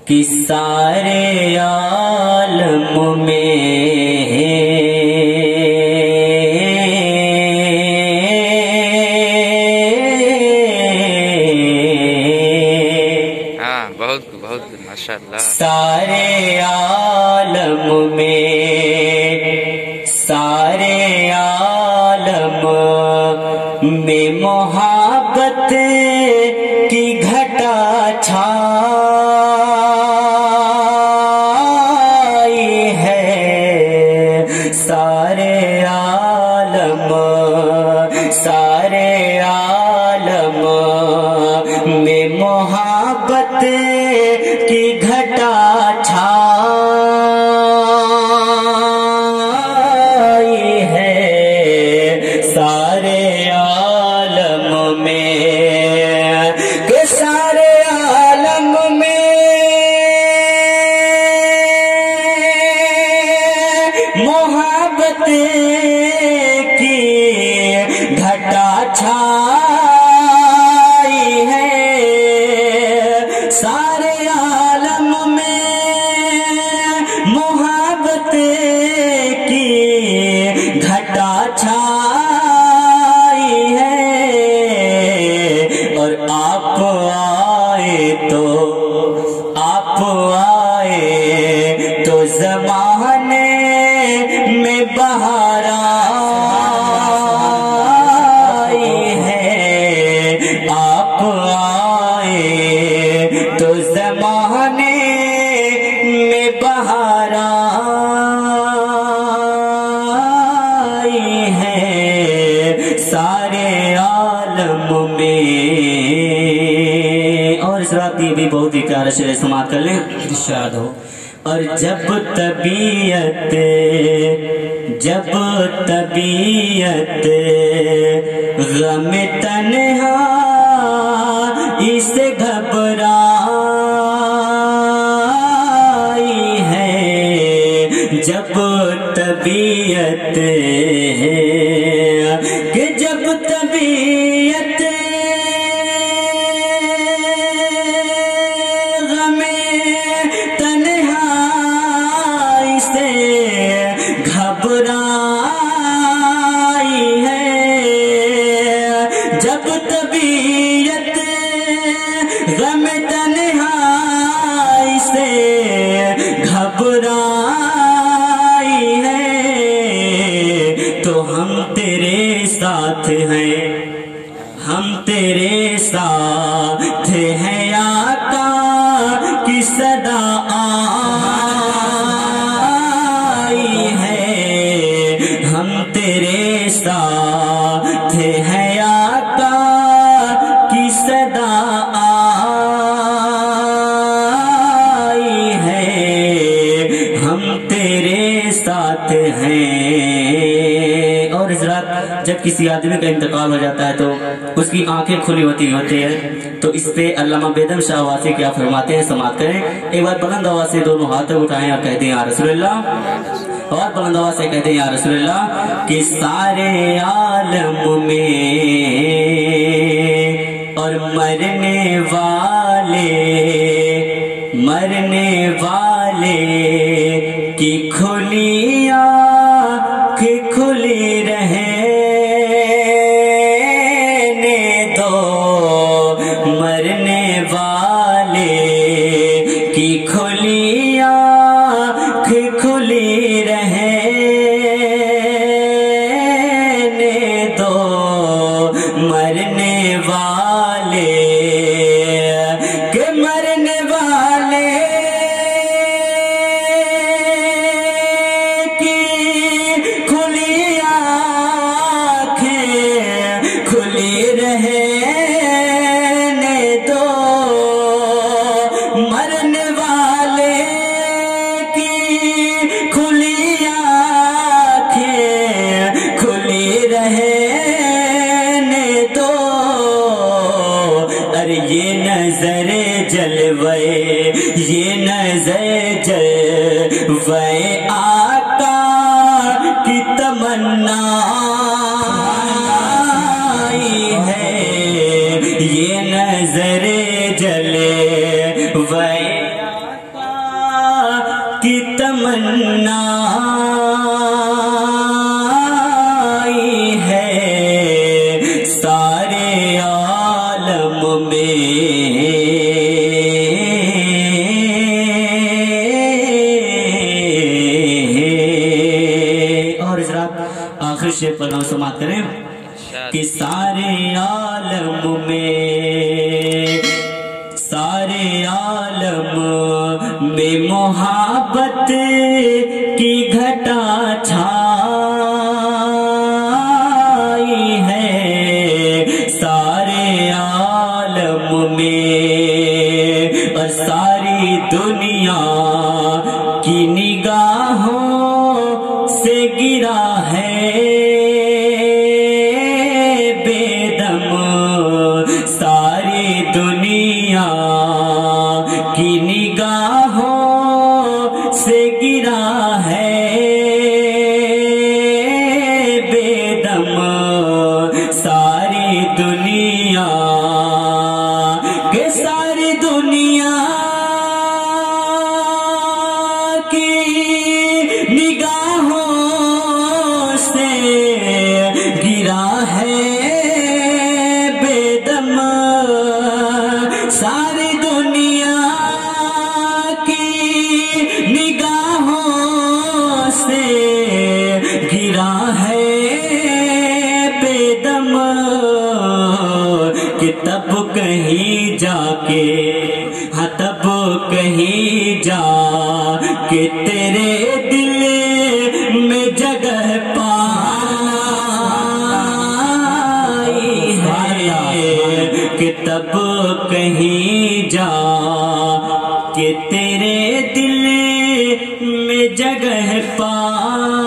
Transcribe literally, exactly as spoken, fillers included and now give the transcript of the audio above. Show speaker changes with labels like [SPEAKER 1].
[SPEAKER 1] کہ سارے عالم میں
[SPEAKER 2] ہاں بہت بہت ماشاءاللہ
[SPEAKER 1] سارے عالم میں سارے عالم میں محبت کی گھٹا چھائی ہے سارے عالم سارے عالم میں محبت کی گھٹا چھائی ہے سارے عالم میں کہ سارے عالم میں محبت کی گھٹا چھائی ہے سارے عالم میں محبت کی گھٹا چھائی ہے اور آپ آئے تو آپ آئے تو زمانے میں بہار آئی ہے آپ آئے تو زمانے میں بہار آئی ہے سارے عالم میں اور اس رات یہ بھی بہت ہی پیارا شعر سماعت کر لیں ارشاد ہو اور جب طبیعت جب طبیعت غم تنہائی سے گھبرائی ہے جب طبیعت کہ جب طبیعت غم تنہائی سے گھبرائی ہے جب طبیعت غم تنہائی سے گھبرائی ہے تو ہم تیرے ساتھ ہیں ہم تیرے ساتھ ہیں آقا کی صدا آئی ہے ہم تیرے ساتھ ہیں آقا کی صدا آئی ہے ہم تیرے ساتھ ہیں اور اس رات جب کسی آدمی کا انتقال ہو جاتا ہے تو اس کی آنکھیں کھلی ہوتی ہوتی ہیں تو اس پہ علامہ بیدم شاہ واسی کیا فرماتے ہیں سماعت کریں ایک بار بلند آواز سے دونوں ہاتھوں اٹھائیں اور کہتے ہیں یا رسول اللہ اور بلند آواز سے کہتے ہیں یا رسول اللہ کہ سارے عالم میں اور مرنے والے مرنے والے کی کھلی آنکھ کھلی رہنے دو مرنے والے کی کھلی آنکھ کھلی رہنے دو مرنے والے کہ مرنے والے کی کھلی آنکھیں کھلی رہنے دو مرنے والے کی کھلی آنکھیں کھلی رہنے دو ارے یہ نظر جلوے یہ نظر جلوے آقا کی تمنا ہے یہ نظر جلے وے کی تمنا ہے سارے عالم میں، اور حضرات آخر شیخ پر نام سماعت کریں کہ سارے عالم میں، سارے عالم میں محبت کی گھٹا چھائی ہے، سارے عالم میں اور ساری دنیا کی نگاہوں سے گرا ہے بے دم، ساری دنیا کی نگاہوں سے گرا ہے بے دم، ساری دنیا کہ ساری دنیا کی نگاہوں سے گرا ہے بے دم، ساری دنیا کی نگاہوں سے گرا ہے بے دم، کہ تب کہیں جا کے، ہاں تب کہیں جا کہ تیرے دل میں جگہ پائی ہے، کہ تب کہیں جا کہ تیرے دل میں جگہ پائی